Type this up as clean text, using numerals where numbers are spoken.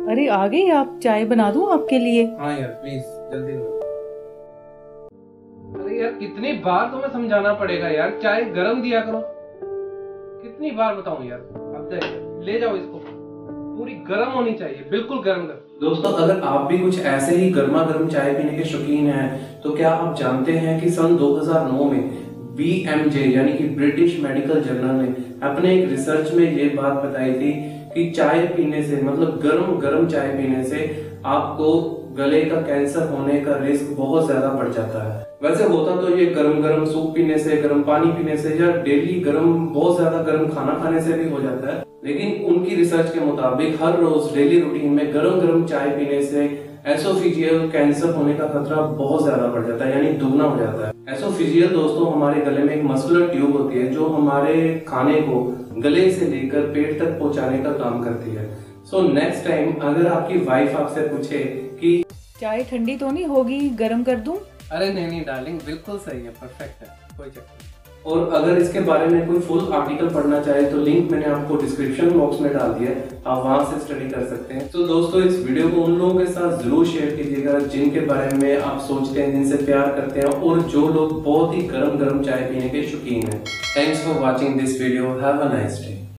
अरे आ गई आप, चाय बना दूं आपके लिए? हाँ यार प्लीज जल्दी बना। अरे यार कितनी बार तुम्हें समझाना पड़ेगा यार, चाय गरम दिया करो। कितनी बार बताऊं यार। अब जाए ले जाओ इसको, पूरी गरम होनी चाहिए, बिल्कुल गरम गरम। दोस्तों अगर आप भी कुछ ऐसे ही गर्मा गर्म चाय पीने के शौकीन हैं तो क्या आप जानते हैं कि सन 2009 में BMJ यानी कि ब्रिटिश मेडिकल जर्नल ने अपने एक रिसर्च में ये बात बताई थी कि चाय पीने से मतलब गर्म गर्म चाय पीने से आपको गले का कैंसर होने का रिस्क बहुत ज्यादा बढ़ जाता है। वैसे होता तो ये गरम गरम सूप पीने से, गरम पानी पीने से या डेली गरम बहुत ज्यादा गरम खाना खाने से भी हो जाता है, लेकिन उनकी रिसर्च के मुताबिक हर रोज डेली रूटीन में गरम गरम चाय पीने से एसोफेजियल कैंसर होने का खतरा बहुत ज्यादा बढ़ जाता है, यानी दुगना हो जाता है। एसोफेजियल दोस्तों हमारे गले में एक मस्कुलर ट्यूब होती है जो हमारे खाने को गले से लेकर पेट तक पहुंचाने का काम करती है। सो नेक्स्ट टाइम अगर आपकी वाइफ आपसे पूछे कि चाय ठंडी तो नहीं होगी, गरम कर दूं? अरे नहीं नहीं डार्लिंग, बिल्कुल सही है, परफेक्ट है, कोई चक्कर नहीं। और अगर इसके बारे में कोई फुल आर्टिकल पढ़ना चाहे तो लिंक मैंने आपको डिस्क्रिप्शन बॉक्स में डाल दिया है, आप वहां से स्टडी कर सकते हैं। तो दोस्तों इस वीडियो को उन लोगों के साथ जरूर शेयर कीजिएगा जिनके बारे में आप सोचते हैं, जिनसे प्यार करते हैं और जो लोग बहुत ही गरम गरम चाय पीने के शौकीन हैं। Thanks for watching this video, have a nice day.